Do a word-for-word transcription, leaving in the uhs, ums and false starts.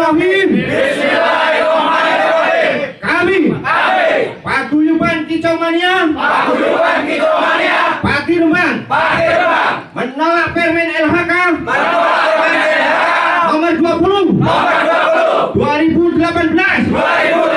Bismillahirrahmanirrahim. Bismillahirrahmanirrahim. Kami, Kami, Paguyuban Kicau Mania, Paguyuban Kicau Mania, Patirman, Pakirman, menolak Permen L H K menolak Permen L H K nomor dua puluh nomor dua puluh dua ribu delapan belas dua ribu